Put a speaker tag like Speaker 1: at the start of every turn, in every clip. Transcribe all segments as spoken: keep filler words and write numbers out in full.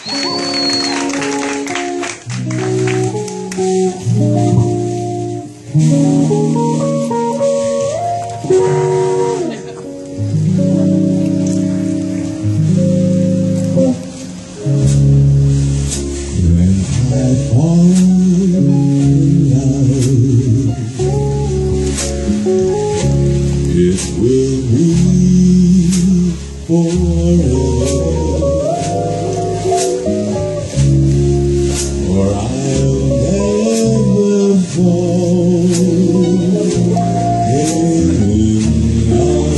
Speaker 1: It will be forever, or I'll never fall in love.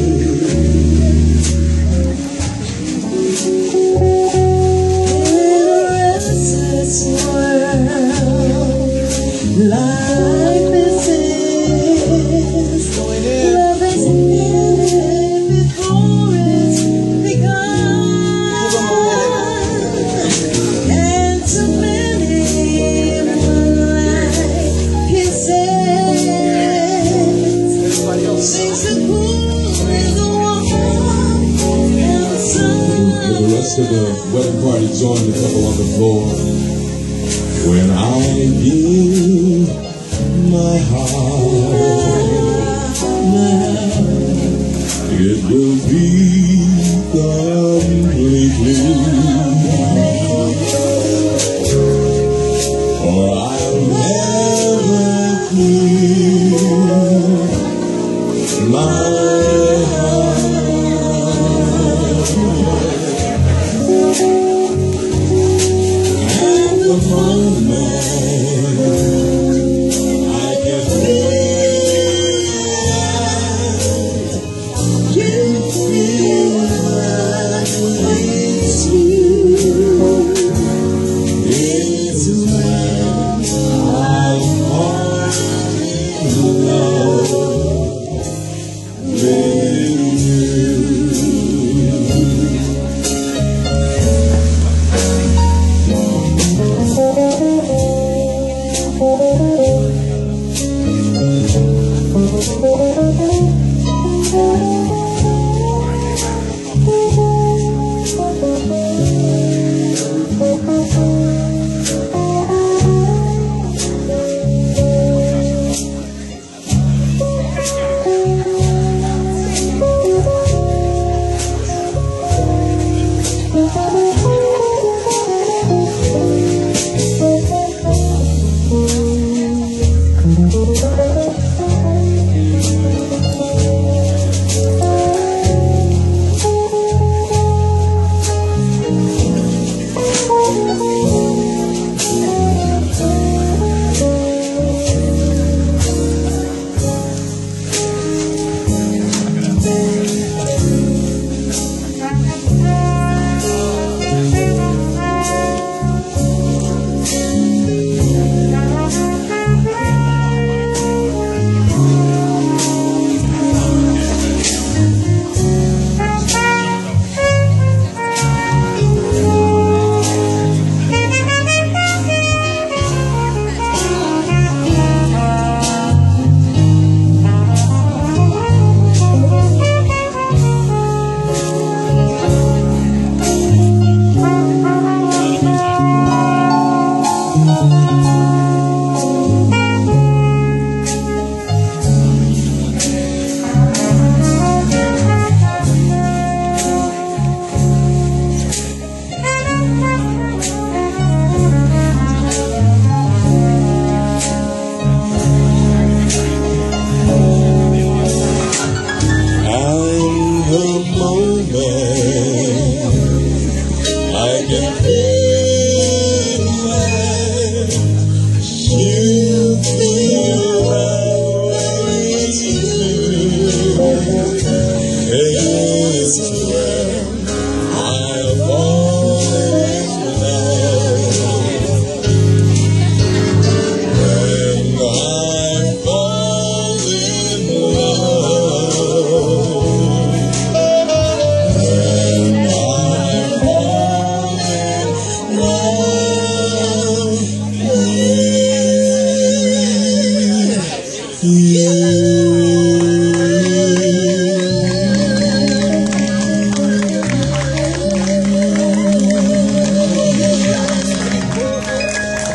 Speaker 1: In a restless world like this is, love is ended before it's begun, and so many moonlight kisses sings the cool and the warm and the sun. For the rest of the wedding party, join the couple on the floor. When I give my heart now, it will be completely, or I'll never clear my heart. At the moment I can feel, you feel right.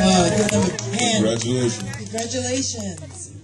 Speaker 2: Uh, give them a hand.
Speaker 1: Congratulations.
Speaker 2: Congratulations.